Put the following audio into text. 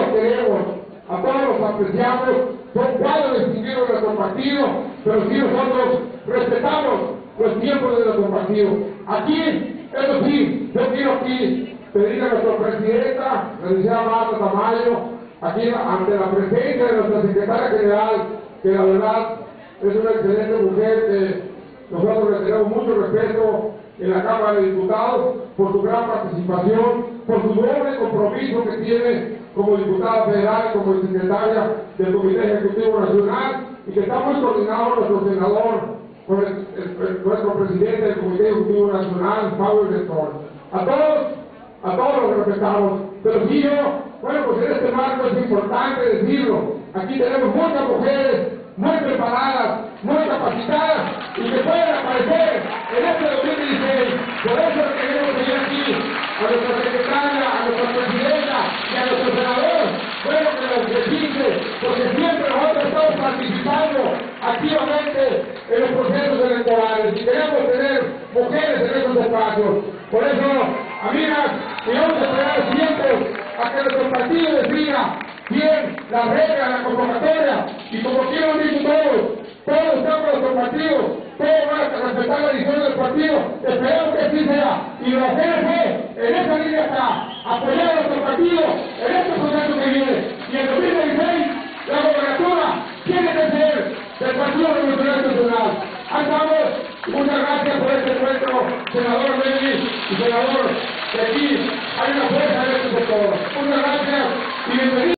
los queremos, a todos los apreciamos, son cuadros distinguidos de nuestro partido, pero sí nosotros respetamos los tiempos de nuestro partido. Aquí, eso sí, yo quiero aquí pedir a nuestra presidenta, la licenciada Marta Tamayo, aquí ante la presencia de nuestra secretaria general, que la verdad es una excelente mujer, que nosotros le tenemos mucho respeto en la Cámara de Diputados, por su gran participación, por su doble compromiso que tiene como diputada federal y como secretaria del Comité Ejecutivo Nacional, y que está muy coordinado nuestro senador con nuestro presidente del Comité Ejecutivo Nacional, Pablo Rector. A todos los respetamos, pero sí bueno, pues en este marco es importante decirlo, aquí tenemos muchas mujeres muy preparadas, muy capacitadas y que pueden aparecer en este 2016. Por eso queremos pedir aquí a nuestra secretaria, a nuestra presidenta y a nuestro senador, bueno, que nos precise, porque siempre nosotros estamos participando activamente en los procesos electorales y queremos tener mujeres en esos espacios. Por eso, amigas, y vamos a esperar siempre a que nuestro partido defina bien las reglas, la convocatoria, y como aquí lo han dicho todos estamos en nuestro partido, todos van a respetar la decisión del partido, esperemos que así sea, y lo hacemos en esa línea está, apoyar a nuestro partido en este proceso que viene, y en 2016 la gobernatura tiene que ser del Partido Revolucionario Nacional. Ahí estamos, muchas gracias por este encuentro, senador Meli y senador, que aquí hay una fuerza en este sector. Muchas gracias y bienvenidos.